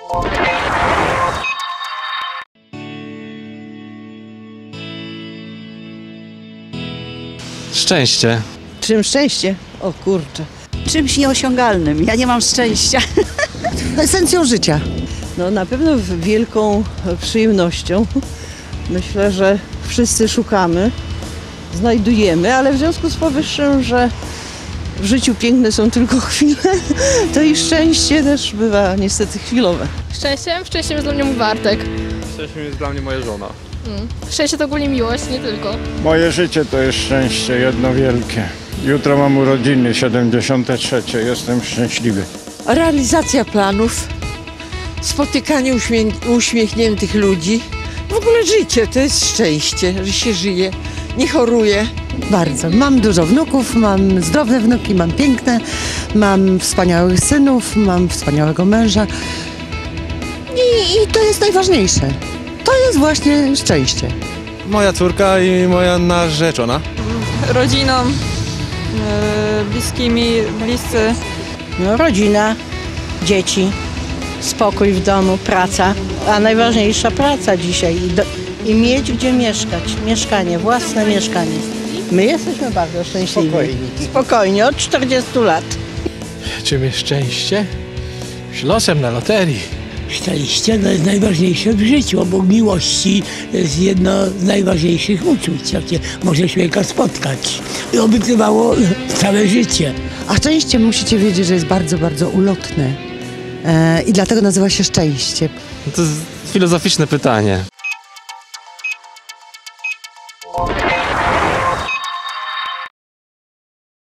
Szczęście. Czym szczęście? O kurczę. Czymś nieosiągalnym. Ja nie mam szczęścia. Esencją życia. No na pewno wielką przyjemnością. Myślę, że wszyscy szukamy, znajdujemy, ale w związku z powyższym, że w życiu piękne są tylko chwile, to i szczęście też bywa niestety chwilowe. Szczęściem? Szczęściem jest dla mnie mój Bartek. Szczęściem jest dla mnie moja żona. Szczęście to ogólnie miłość, nie tylko. Moje życie to jest szczęście jedno wielkie. Jutro mam urodziny, 73. Jestem szczęśliwy. Realizacja planów, spotykanie uśmiechniętych ludzi. W ogóle życie to jest szczęście, że się żyje, nie choruje. Bardzo. Mam dużo wnuków, mam zdrowe wnuki, mam piękne, mam wspaniałych synów, mam wspaniałego męża. I to jest najważniejsze. To jest właśnie szczęście. Moja córka i moja narzeczona. Rodziną, bliskimi, bliscy. No, rodzina, dzieci, spokój w domu, praca, a najważniejsza praca dzisiaj i mieć gdzie mieszkać, mieszkanie, własne mieszkanie. My jesteśmy bardzo szczęśliwi. Spokojnie, od 40 lat. Czym jest szczęście? Losem na loterii. Szczęście to jest najważniejsze w życiu, obok miłości jest jedno z najważniejszych uczuć, jakie może człowieka spotkać. I oby trwało całe życie. A szczęście musicie wiedzieć, że jest bardzo, bardzo ulotne. I dlatego nazywa się szczęście. To jest filozoficzne pytanie.